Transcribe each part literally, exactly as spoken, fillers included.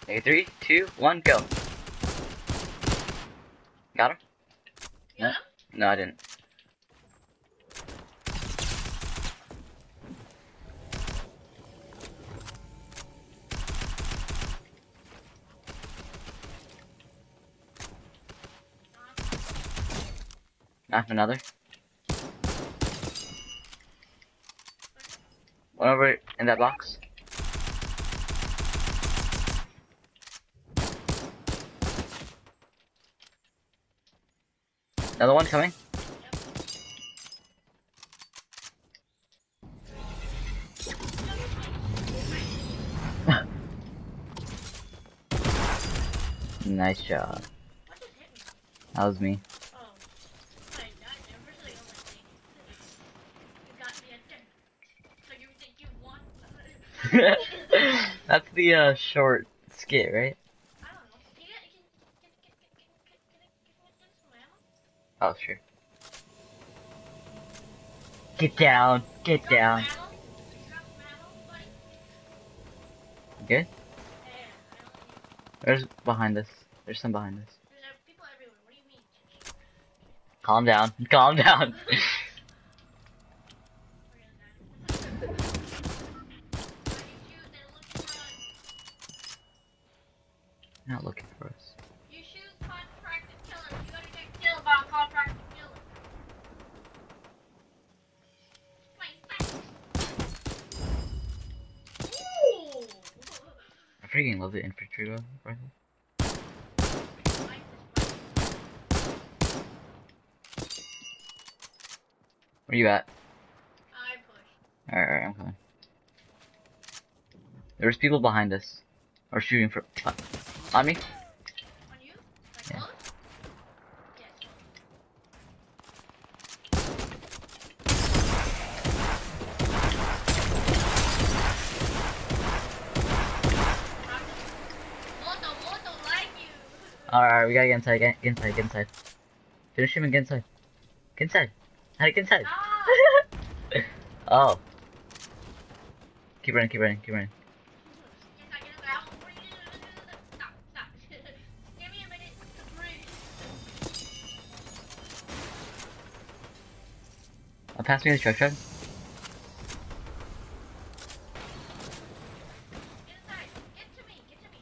Okay, three, two, one, go. Got him? No, no, I didn't. Knocked another. One over in that box. Another one coming. Nice job. That was me. That's the uh, short skit, right? Oh, sure. Get down, get down. Good? There's behind us. There's some behind us. Calm down, calm down. Not looking for us. You shoot contracted killers, you gotta get killed by a contracted killer. Ooh. I freaking love the infantry rifle. Where you at? I push. Alright, alright, I'm coming. There's people behind us. Or shooting for uh, on me? On you? Like Yeah. close? Yes. Moto, Moto like you. Alright, we gotta get inside, get, get inside, get inside. Finish him and get inside. Get inside. How do you get inside? Ah. Oh. Keep running, keep running, keep running. Stop, stop. Give me a minute to breathe. Oh, pass me the truck truck. Get inside. Get to me. Get to me.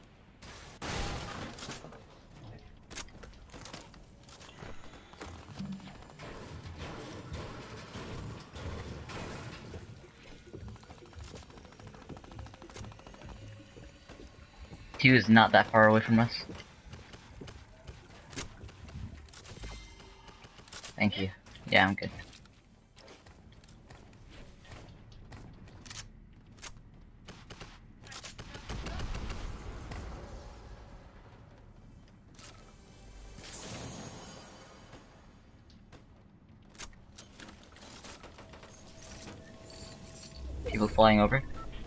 Two is not that far away from us. Thank you. Yeah, I'm good. People flying over.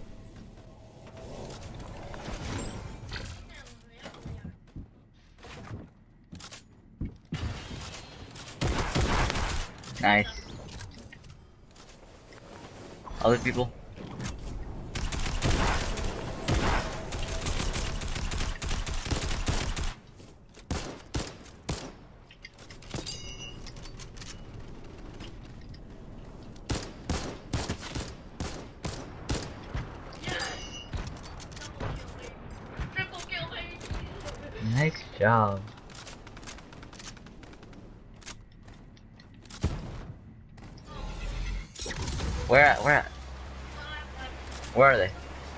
Nice. Other people. Triple kill, baby. Nice job. Where at? Where at? Where are they?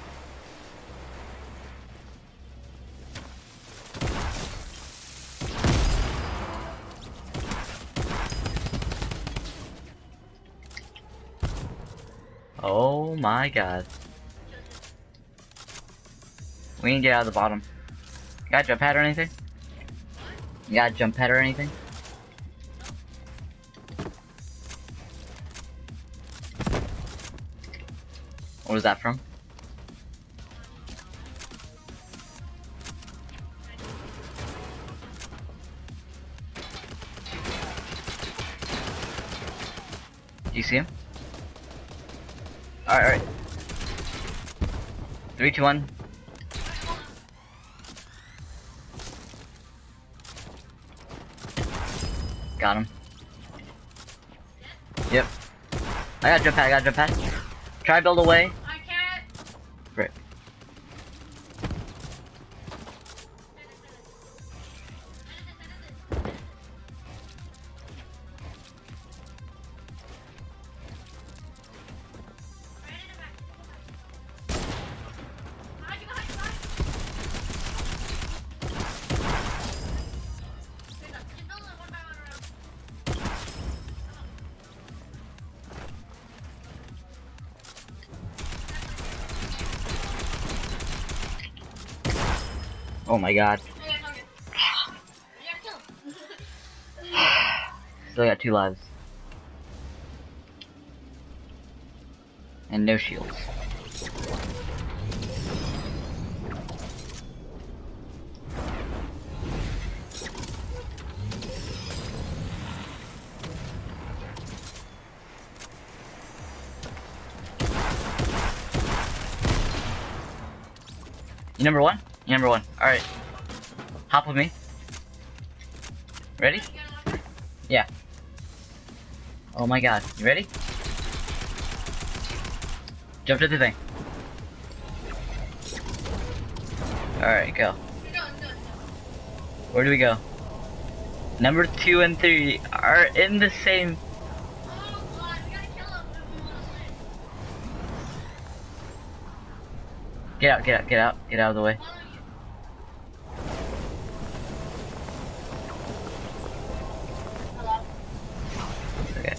Oh my god. We need to get out of the bottom. You got a jump pad or anything? You got a jump pad or anything? What was that from? Do you see him? Alright, alright. Three, two, one. Got him. Yep. I got jump pad, I got jump pad. Try build away. I can't. Frick. Oh my god. Still got two lives. And no shields. You number one? You number one. Alright. Hop with me. Ready? Yeah. Oh my god. You ready? Jump to the thing. Alright, go. Where do we go? Number two and three are in the same. Get out, get out, get out, get out of the way. Okay.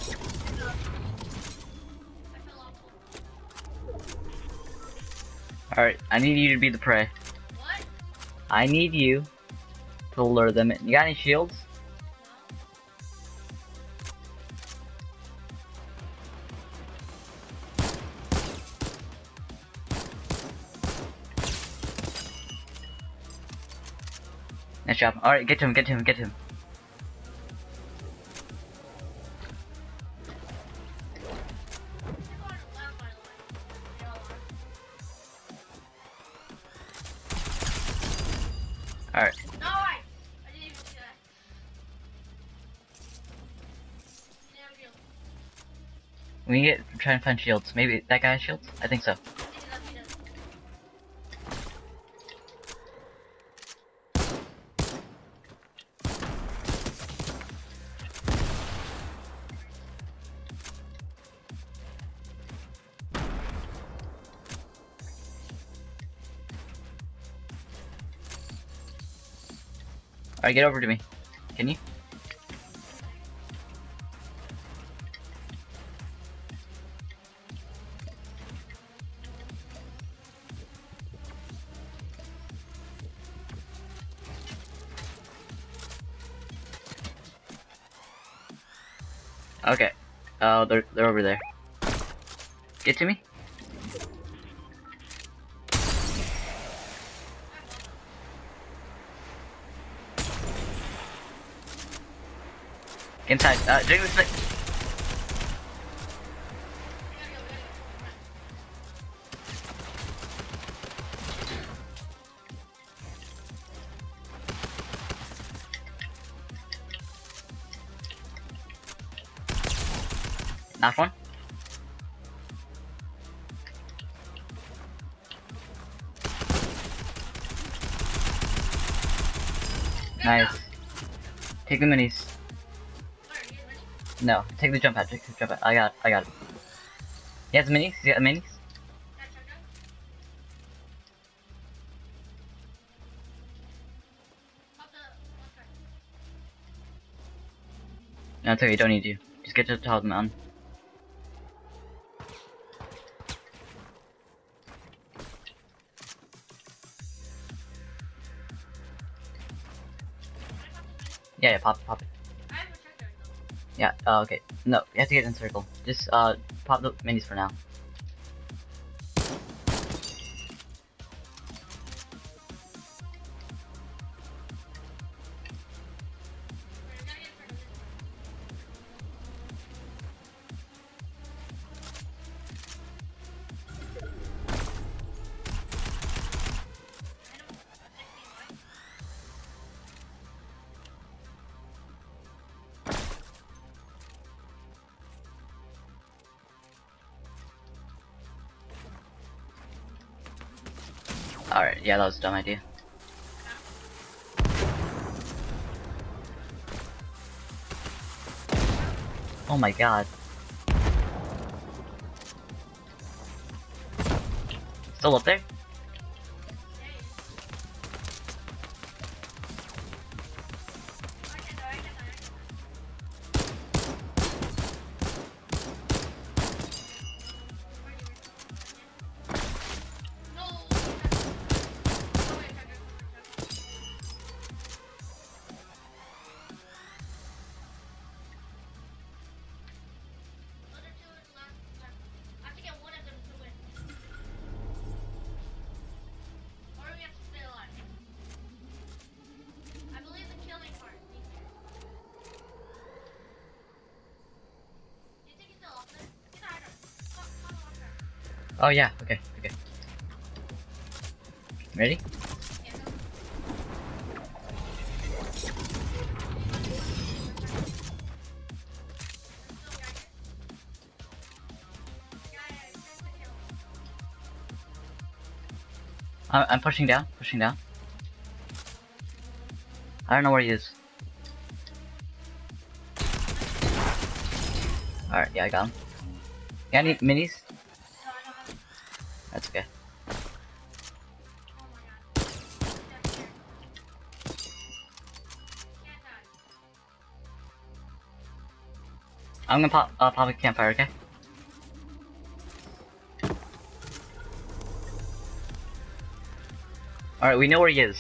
Alright, I need you to be the prey. What? I need you to lure them in. You got any shields? Nice job. Alright, get to him, get to him, get to him. Alright. No, I, I didn't even see that. Damn shield. We can get try and find shields. Maybe that guy has shields? I think so. He does, he does. Alright, get over to me. Can you? Okay. Oh, they're they're over there. Get to me. Inside. Uh, drink this thing. Knock one. Nice. Take the minis. No, take the jump pad. Take the jump pad. I got it. I got it. He has minis. He got minis. No, it's okay. Don't need you. Just get to the top of the mountain. Yeah, yeah, pop it, pop it. I have a checker though. Yeah, uh, okay. No, you have to get in circle. Just, uh, pop the minis for now. Alright, yeah, that was a dumb idea. Oh my god. Still up there? Oh yeah, okay, okay. Ready? I'm, I'm pushing down, pushing down. I don't know where he is. Alright, yeah, I got him. You got any minis? That's okay. I'm gonna pop, uh, pop a campfire, okay? Alright, we know where he is.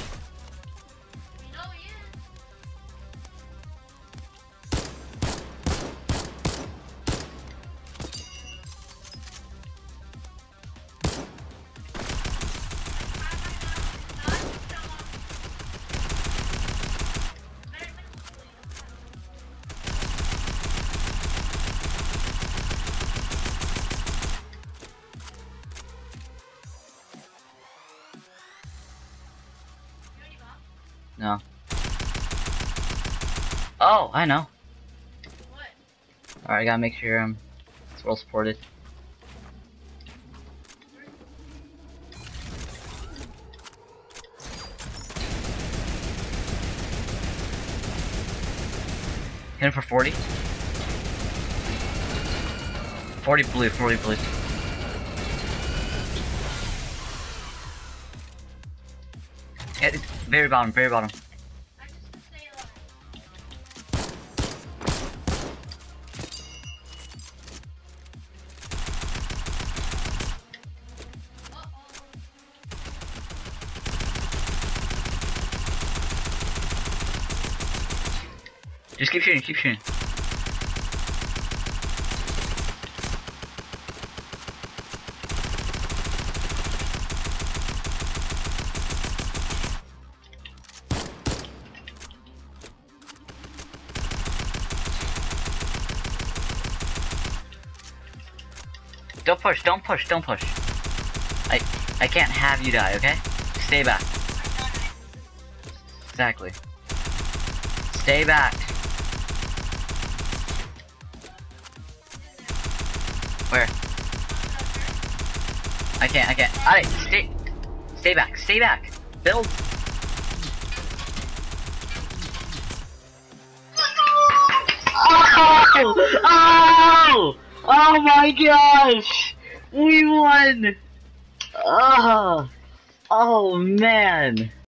No. Oh, I know. What? Alright, I gotta make sure um, it's well supported. Hit him for forty. forty blue, forty blue. Yeah, it's very bottom, very bottom. I just to stay alive. Uh-oh. Just keep shooting, keep shooting. Don't push, don't push, don't push. I I can't have you die, okay? Stay back. Exactly. Stay back. Where? I can't, I can't. Alright, stay stay back, stay back. Build. Oh! Oh! Oh my gosh! We won! Oh! Oh man!